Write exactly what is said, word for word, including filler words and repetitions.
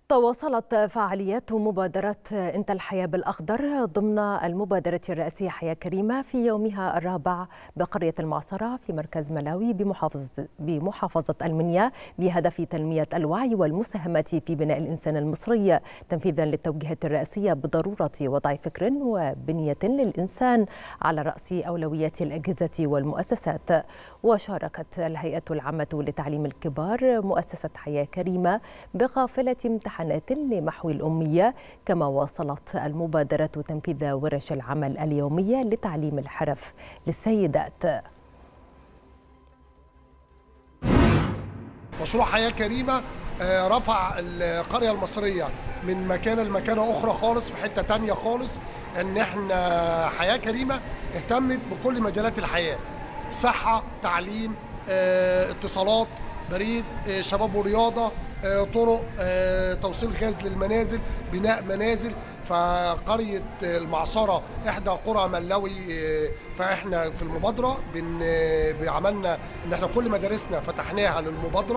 تواصلت فعاليات مبادرة أنت الحياة بالأخضر ضمن المبادرة الرئاسية حياة كريمة في يومها الرابع بقرية المعصرة في مركز ملاوي بمحافظة بمحافظة المنيا بهدف تنمية الوعي والمساهمة في بناء الإنسان المصري تنفيذا للتوجيهات الرئاسية بضرورة وضع فكر وبنية للإنسان على رأس أولويات الأجهزة والمؤسسات. وشاركت الهيئة العامة لتعليم الكبار مؤسسة حياة كريمة بقافلة امتحانات لمحو الأمية، كما واصلت المبادرة تنفيذ ورش العمل اليومية لتعليم الحرف للسيدات. مشروع حياة كريمة رفع القرية المصرية من مكانة لمكانة أخرى خالص، في حتة تانية خالص. إن إحنا حياة كريمة اهتمت بكل مجالات الحياة: صحة، تعليم، اتصالات، بريد، شباب ورياضة، طرق، توصيل غاز للمنازل، بناء منازل. فقرية المعصرة إحدى قرى ملاوي، فإحنا في المبادرة عملنا إن إحنا كل مدارسنا فتحناها للمبادرة.